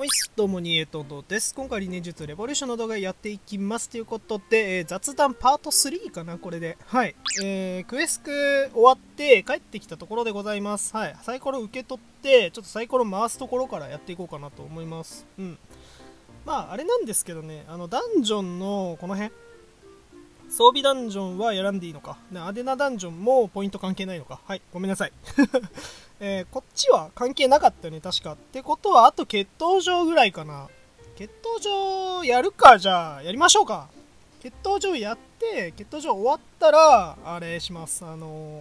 おいっす、どうもニエトドです。今回リネ術レボリューションの動画やっていきますということで、雑談パート3かなこれで。はい。クエスク終わって帰ってきたところでございます。はい。サイコロ受け取って、ちょっとサイコロ回すところからやっていこうかなと思います。うん。まあ、あれなんですけどね、ダンジョンのこの辺、装備ダンジョンは選んでいいのか。アデナダンジョンもポイント関係ないのか。はい。ごめんなさい。こっちは関係なかったよね、確か。ってことは、あと決闘場ぐらいかな。決闘場やるか、じゃあ、やりましょうか。決闘場やって、決闘場終わったら、あれします。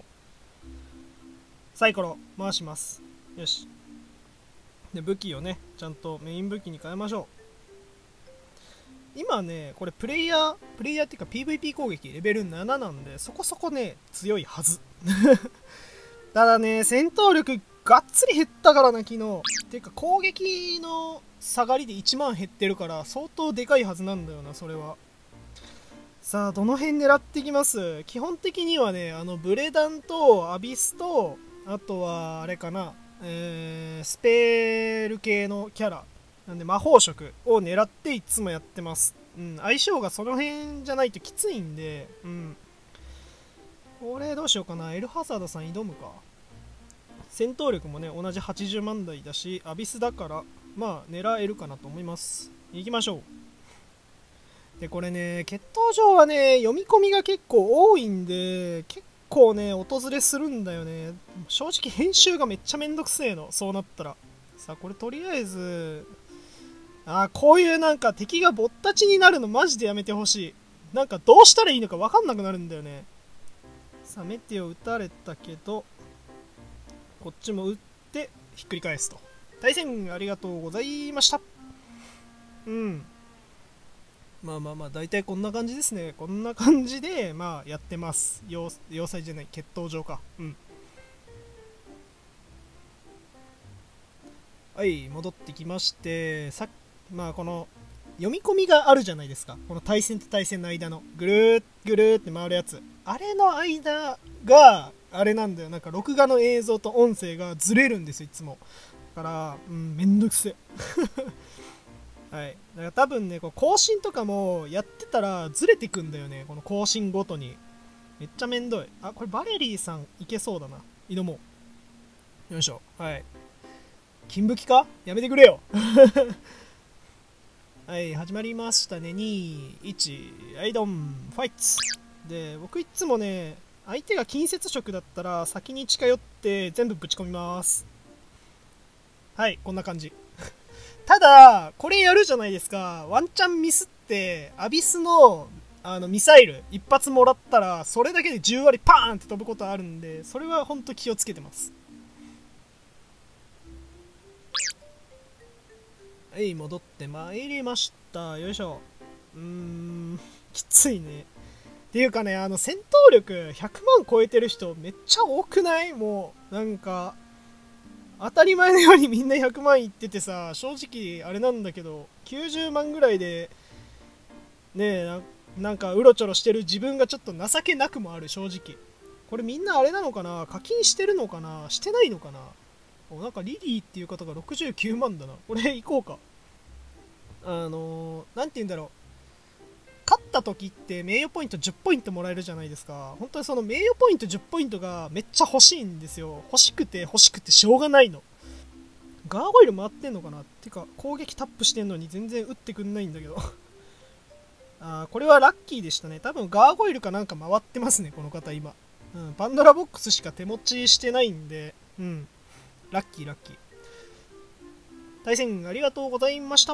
サイコロ回します。よし。で、武器をね、ちゃんとメイン武器に変えましょう。今ね、これプレイヤーっていうか PVP 攻撃レベル7なんで、そこそこね、強いはず。ただね、戦闘力がっつり減ったからな、昨日。ていうか、攻撃の下がりで1万減ってるから、相当でかいはずなんだよな、それは。さあ、どの辺狙っていきます？基本的にはね、ブレダンとアビスと、あとは、あれかな、スペル系のキャラ。なんで、魔法色を狙っていつもやってます。うん、相性がその辺じゃないときついんで、うん。これどうしようかな。エルハザードさん挑むか。戦闘力もね、同じ80万台だし、アビスだから、まあ、狙えるかなと思います。行きましょう。で、これね、決闘場はね、読み込みが結構多いんで、結構ね、訪れするんだよね。正直編集がめっちゃめんどくせえの、そうなったら。さあ、これとりあえず、こういうなんか敵がぼったちになるのマジでやめてほしい。なんかどうしたらいいのか分かんなくなるんだよね。さあ、メテオ撃たれたけど、こっちも撃ってひっくり返すと。対戦ありがとうございました。うん。まあまあまあ、大体こんな感じですね。こんな感じで、まあ、やってます。要塞じゃない、決闘場か。うん。はい、戻ってきまして、まあ、この、読み込みがあるじゃないですか。この対戦と対戦の間の、ぐるーぐるーって回るやつ。あれの間が、あれなんだよ。なんか、録画の映像と音声がずれるんですよ、いつも。だから、うん、めんどくせえ。はい。だから多分ね、こう更新とかもやってたらずれてくんだよね。この更新ごとに。めっちゃめんどい。あ、これバレリーさんいけそうだな。挑もう。よいしょ。はい。金武器かやめてくれよ。はい、始まりましたね。2、1、はい、ドン、ファイツ。で、僕いつもね、相手が近接触だったら先に近寄って全部ぶち込みます。はい、こんな感じ。ただ、これやるじゃないですか。ワンチャンミスって、アビスの、ミサイル一発もらったら、それだけで10割パーンって飛ぶことあるんで、それはほんと気をつけてます。はい、戻ってまいりました。よいしょ。きついね。っていうかね、戦闘力100万超えてる人めっちゃ多くない？もう、なんか、当たり前のようにみんな100万いっててさ、正直あれなんだけど、90万ぐらいで、ねえ、なんかうろちょろしてる自分がちょっと情けなくもある、正直。これみんなあれなのかな？課金してるのかな？してないのかな？なんかリリーっていう方が69万だな。これ行こうか。なんて言うんだろう。勝った時って名誉ポイント10ポイントもらえるじゃないですか。本当にその名誉ポイント10ポイントがめっちゃ欲しいんですよ。欲しくて欲しくてしょうがないの。ガーゴイル回ってんのかな？ってか攻撃タップしてんのに全然打ってくんないんだけど。これはラッキーでしたね。多分ガーゴイルかなんか回ってますね、この方今。うん、パンドラボックスしか手持ちしてないんで、うん。ラッキーラッキー。対戦ありがとうございました。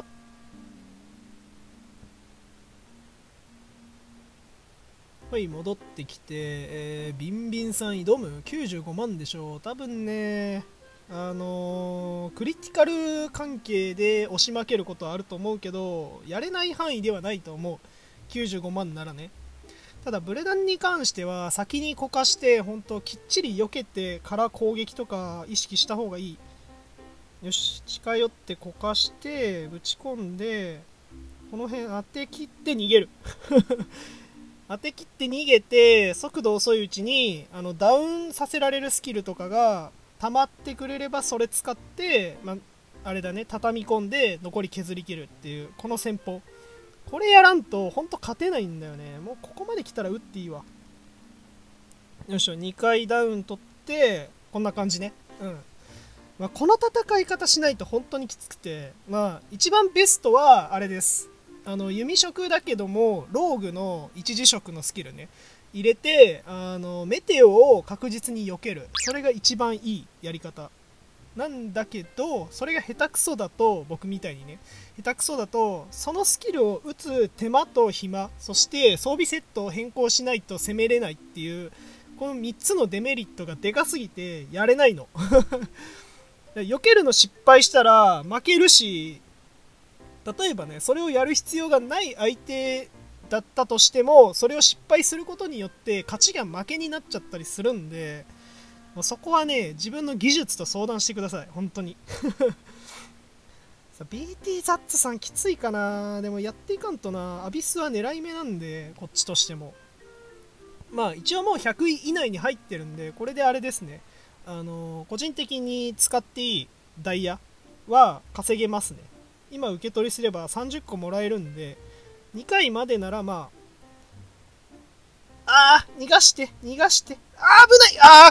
はい、戻ってきて、ビンビンさん挑む95万でしょう。多分ね、クリティカル関係で押し負けることはあると思うけど、やれない範囲ではないと思う。95万ならね。ただ、ブレダンに関しては、先にこかして、本当きっちり避けてから攻撃とか意識した方がいい。よし、近寄ってこかして、ぶち込んで、この辺当て切って逃げる。当て切って逃げて、速度遅いうちに、ダウンさせられるスキルとかが溜まってくれれば、それ使って、 あれだね、畳み込んで残り削り切るっていうこの戦法、これやらんとほんと勝てないんだよね。もうここまで来たら打っていいわ。よいしょ、2回ダウン取ってこんな感じね。まあ、この戦い方しないと本当にきつくて、まあ一番ベストはあれです。弓色だけどもローグの一次色のスキルね入れて、メテオを確実に避ける、それが一番いいやり方なんだけど、それが下手くそだと、僕みたいにね下手くそだと、そのスキルを打つ手間と暇、そして装備セットを変更しないと攻めれないっていう、この3つのデメリットがでかすぎてやれないの避けるの失敗したら負けるし、例えばねそれをやる必要がない相手だったとしても、それを失敗することによって勝ちが負けになっちゃったりするんで、もうそこはね自分の技術と相談してください、本当にさ BT ザッツさんきついかな。でもやっていかんとな。アビスは狙い目なんで、こっちとしてもまあ一応もう100位以内に入ってるんで、これであれですね、個人的に使っていいダイヤは稼げますね。今受け取りすれば30個もらえるんで、2回までならまあ、逃がして、危ない、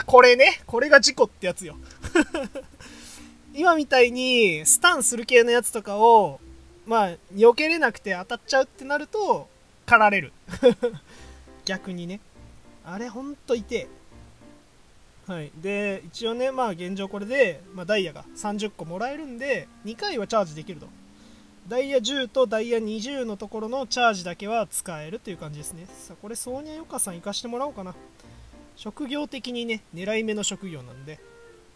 これね、これが事故ってやつよ今みたいにスタンする系のやつとかをまあ避けれなくて当たっちゃうってなると狩られる逆にね、あれほんと痛え。はい、で一応ね、まあ現状これで、まあ、ダイヤが30個もらえるんで2回はチャージできると。ダイヤ10とダイヤ20のところのチャージだけは使えるという感じですね。さあこれソーニャヨカさん行かしてもらおうかな。職業的にね狙い目の職業なんで、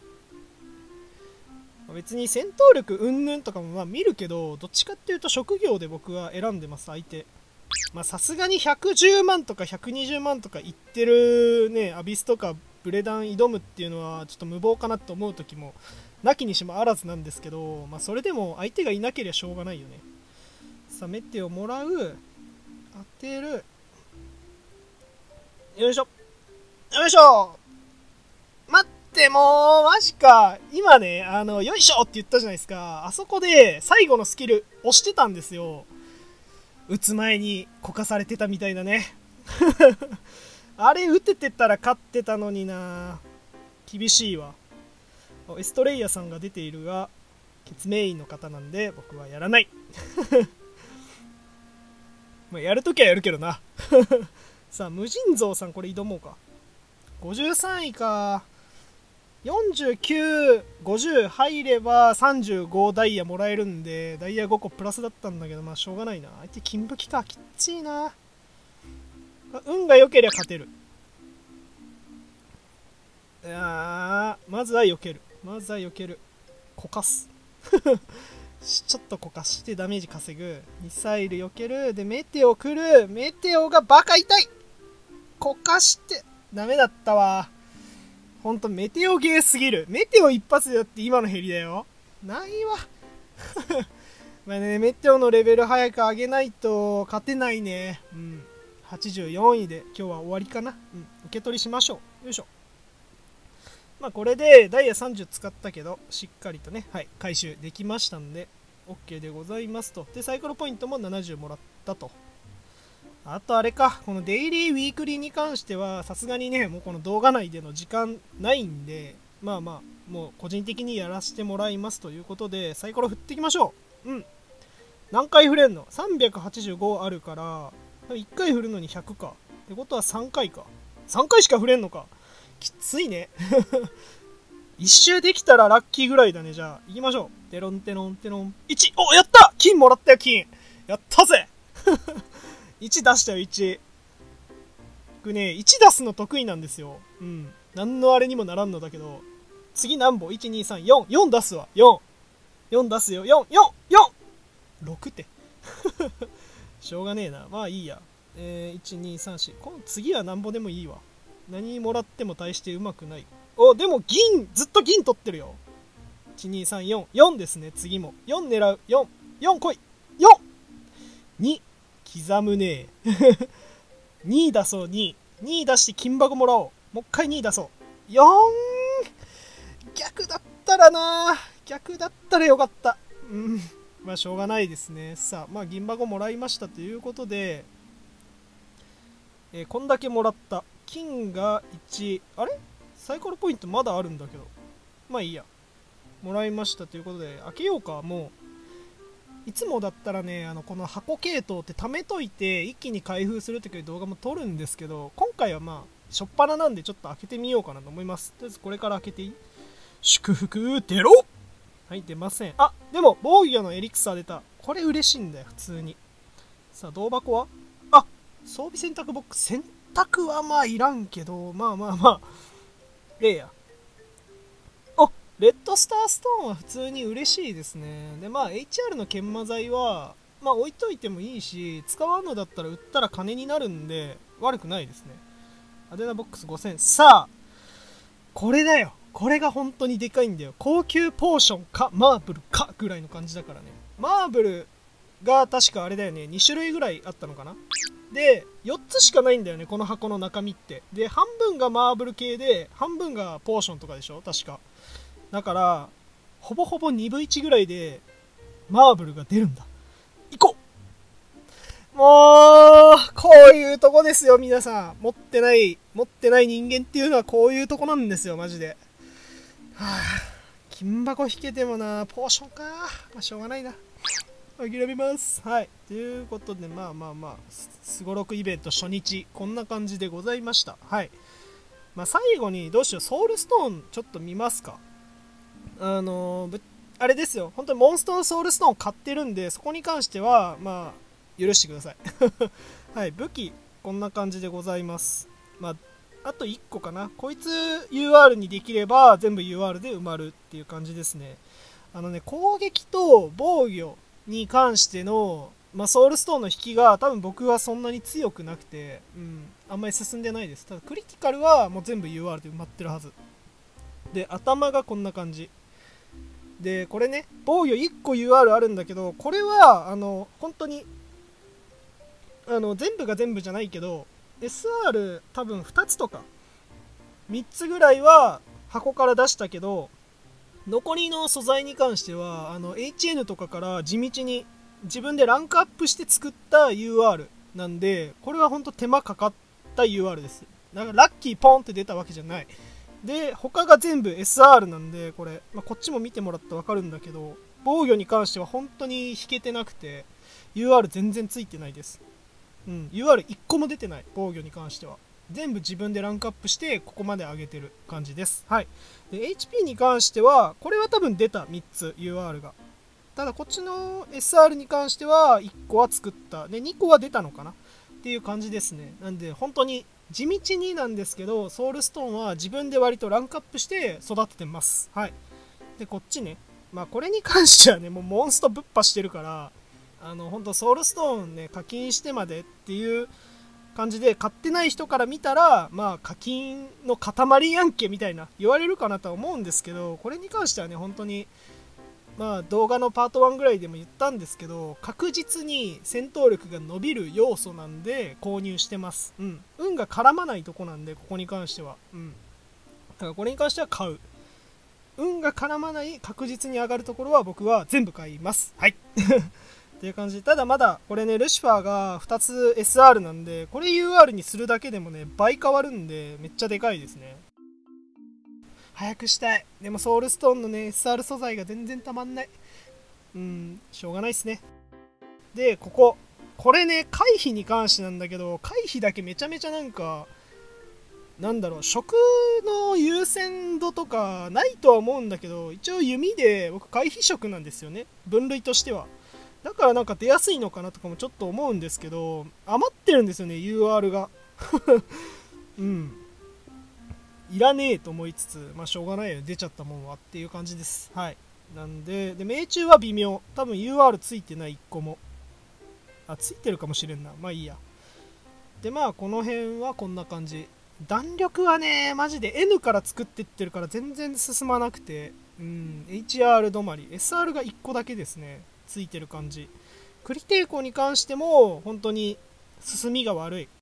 別に戦闘力うんぬんとかもまあ見るけど、どっちかっていうと職業で僕は選んでます。相手まあさすがに110万とか120万とかいってるねアビスとかブレダン挑むっていうのはちょっと無謀かなと思う時もなきにしもあらずなんですけど、まあ、それでも相手がいなければしょうがないよね。さあメテをもらう、当てる、よいしょよいしょ、待って、もうマジか。今ねよいしょって言ったじゃないですか。あそこで最後のスキル押してたんですよ。打つ前にこかされてたみたいだねあれ打ててたら勝ってたのにな。厳しいわ。エストレイヤさんが出ているが血メインの方なんで僕はやらないまあやるときはやるけどなさあ無尽蔵さん、これ挑もうか。53位か。49、50入れば35ダイヤもらえるんで、ダイヤ5個プラスだったんだけど、まあしょうがないな。相手金武器か、きっちいな。運が良ければ勝てる。まずは避ける。こかすちょっとこかしてダメージ稼ぐ。ミサイル避ける。でメテオ来る。メテオがバカ痛い。こかしてダメだったわ。ほんとメテオゲーすぎる。メテオ一発でだって今のヘリだよ。ないわまあね、メテオのレベル早く上げないと勝てないね。84位で今日は終わりかな。受け取りしましょう。よいしょ。まあこれでダイヤ30使ったけどしっかりとね、はい、回収できましたんで OK でございますと。でサイコロポイントも70もらったと。あとあれか、このデイリーウィークリーに関してはさすがにねもうこの動画内での時間ないんで、まあもう個人的にやらせてもらいますということでサイコロ振っていきましょう。何回振れんの？ 385 あるから1回振るのに100かってことは3回か。3回しか振れんのか。きついね一周できたらラッキーぐらいだね。じゃあ行きましょう。テロンテロンテロン1。お、やった、金もらったよ。金やったぜ1出したよ。1僕ね1出すの得意なんですよ。何のあれにもならんのだけど、次何本 ?1,2,3,4 出すわ。4出すよ。6ってしょうがねえな。まあいいや。1,2,3,4 この次は何本でもいいわ。何もらっても大してうまくない。お、でも銀、ずっと銀取ってるよ。1,2,3,4 4ですね。次も4狙う。4来い。2刻むね2出そう。2出して金箱もらおう。もう一回2出そう。4逆だったらな。 逆だったらよかった。まあしょうがないですね。さあ、まあ銀箱もらいましたということで、こんだけもらった。金が1、あれサイコロポイントまだあるんだけど。まあいいや。もらいましたということで、開けようか。もういつもだったらね、この箱系統って貯めといて一気に開封するという動画も撮るんですけど、今回はまあしょっぱななんでちょっと開けてみようかなと思います。とりあえずこれから開けていい？祝福出ろ。はい、出ません。あ、でも防御のエリクサー出た。これ嬉しいんだよ、普通に。さあ、銅箱は、あ、装備選択ボックス。選択はまあいらんけど、まあまあまあええや。あ、レッドスターストーンは普通に嬉しいですね。で、まあ HR の研磨剤はまあ置いといてもいいし、使わんのだったら売ったら金になるんで悪くないですね。アデナボックス5000。さあ、これだよ。これが本当にでかいんだよ。高級ポーションかマーブルかぐらいの感じだからね。マーブルが確かあれだよね、2種類ぐらいあったのかな。で4つしかないんだよね、この箱の中身って。で半分がマーブル系で半分がポーションとかでしょ確か。だからほぼほぼ2分1ぐらいでマーブルが出るんだ。行こう。もうこういうとこですよ皆さん。持ってない人間っていうのはこういうとこなんですよマジで。はあ、金箱引けてもな、ポーションか。まあしょうがないな、諦めます。はい、ということでまあまあまあすごろくイベント初日こんな感じでございました。はい、まあ、最後にどうしよう、ソウルストーンちょっと見ますか。あれですよ、本当にモンストのソウルストーン買ってるんで、そこに関してはまあ許してくださいはい、武器こんな感じでございます。まああと1個かな。こいつ UR にできれば全部 UR で埋まるっていう感じですね。攻撃と防御に関しての、まあ、ソウルストーンの引きが多分僕はそんなに強くなくて、あんまり進んでないです。ただクリティカルはもう全部 UR で埋まってるはずで、頭がこんな感じで、これね、防御1個 UR あるんだけど、これは本当に全部が全部じゃないけど SR 多分2つとか3つぐらいは箱から出したけど、残りの素材に関してはHN とかから地道に自分でランクアップして作った UR なんで、これは本当手間かかった UR です。だからラッキーポンって出たわけじゃない。で他が全部 SR なんで、これ、こっちも見てもらって分かるんだけど、防御に関しては本当に引けてなくて UR 全然ついてないです。UR1 個も出てない。防御に関しては全部自分でランクアップしてここまで上げてる感じです。はい。で HP に関してはこれは多分出た3つ UR が。ただこっちの SR に関しては1個は作ったで2個は出たのかなっていう感じですね。なんで本当に地道になんですけど、ソウルストーンは自分で割とランクアップして育ててます。はい。でこっちね、まあこれに関してはね、もうモンストぶっ破してるから、本当ソウルストーンね課金してまでっていう感じで、買ってない人から見たらまあ課金の塊やんけみたいな言われるかなとは思うんですけど、これに関してはね本当にまあ動画のパート1ぐらいでも言ったんですけど、確実に戦闘力が伸びる要素なんで購入してます。運が絡まないとこなんで、ここに関してはだからこれに関しては買う。運が絡まない確実に上がるところは僕は全部買います。はいっていう感じで、ただまだこれねルシファーが2つ SR なんで、これ UR にするだけでもね倍変わるんでめっちゃでかいですね。早くしたい。でもソウルストーンのね SR 素材が全然たまんない。しょうがないっすね。でこれね回避に関してなんだけど、回避だけめちゃめちゃなんかなんだろう、食の優先度とかないとは思うんだけど、一応弓で僕回避食なんですよね、分類としては。だからなんか出やすいのかなとかもちょっと思うんですけど、余ってるんですよね UR がいらねえと思いつつ、まあしょうがないよ出ちゃったもんはっていう感じです。はい。なんで命中は微妙、多分 UR ついてない1個も、ついてるかもしれんな、まあいいや。でまあこの辺はこんな感じ。弾力はねマジで N から作ってってるから全然進まなくて、HR 止まり。 SR が1個だけですねついてる感じ。クリ抵抗に関しても本当に進みが悪い。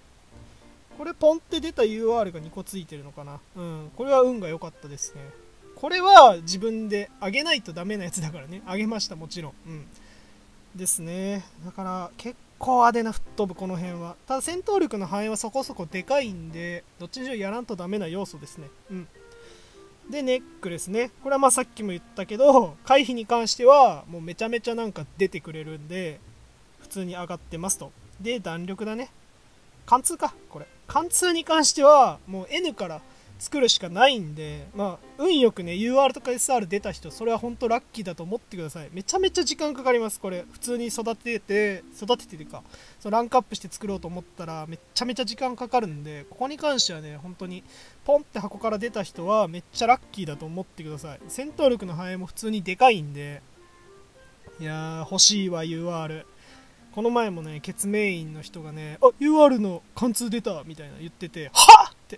これポンって出た UR が2個ついてるのかな。これは運が良かったですね。 これは自分で上げないとダメなやつだからね。上げました、もちろん。ですね。だから結構派手な吹っ飛ぶ、この辺は。ただ戦闘力の範囲はそこそこでかいんで、どっちにしろやらんとダメな要素ですね。でネックレスね。これはまあさっきも言ったけど、回避に関してはもうめちゃめちゃなんか出てくれるんで普通に上がってますと。で弾力だね。貫通か。これ貫通に関してはもう N から作るしかないんで、まあ運よくね UR とか SR 出た人、それは本当ラッキーだと思ってください。めちゃめちゃ時間かかります。これ普通に育ててというか、そのランクアップして作ろうと思ったらめちゃめちゃ時間かかるんで、ここに関してはね本当にポンって箱から出た人はめっちゃラッキーだと思ってください。戦闘力の範囲も普通にでかいんで、いやー欲しいわ UR。この前もねケツメインの人がね、あ UR の貫通出たみたいな言ってて、はっって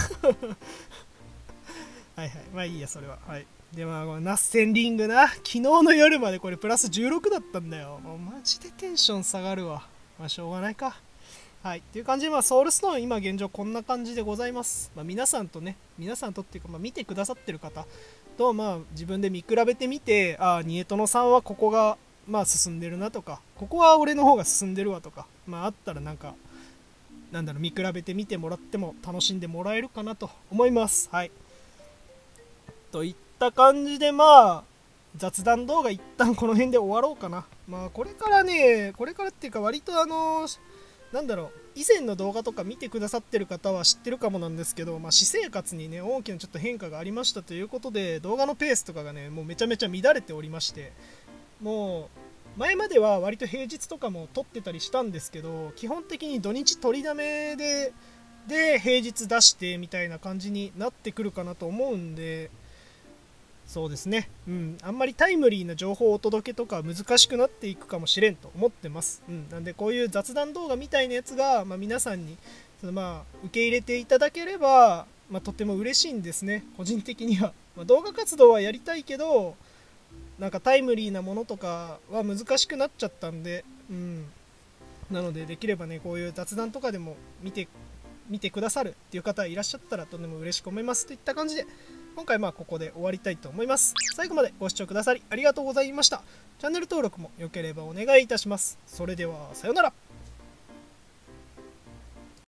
はいはい、まあいいやそれは。はい。でまあこのナッセンリングな、昨日の夜までこれプラス16だったんだよ。もうマジでテンション下がるわ。まあしょうがないか。はいっていう感じで、まあソウルストーン今現状こんな感じでございます。まあ、皆さんとっていうか、まあ、見てくださってる方とまあ自分で見比べてみて、ああニエトノさんはここがまあ進んでるなとか、ここは俺の方が進んでるわとか、まああったらなんかなんだろう、見比べてみてもらっても楽しんでもらえるかなと思います。はい。といった感じで、まあ雑談動画一旦この辺で終わろうかな。まあこれからっていうか割となんだろう、以前の動画とか見てくださってる方は知ってるかもなんですけど、まあ、私生活にね大きなちょっと変化がありましたということで、動画のペースとかがねもうめちゃめちゃ乱れておりまして、もう前までは割と平日とかも撮ってたりしたんですけど、基本的に土日取りだめで平日出してみたいな感じになってくるかなと思うんで、そうですね、あんまりタイムリーな情報をお届けとか難しくなっていくかもしれんと思ってます。なんでこういう雑談動画みたいなやつが、まあ、皆さんにまあ受け入れていただければ、まあ、とても嬉しいんですね、個人的には。まあ、動画活動はやりたいけど、なんかタイムリーなものとかは難しくなっちゃったんで、なのでできればねこういう雑談とかでも見てくださるっていう方いらっしゃったらとても嬉しく思いますといった感じで、今回ここで終わりたいと思います。最後までご視聴くださりありがとうございました。チャンネル登録も良ければお願いいたします。それではさようなら。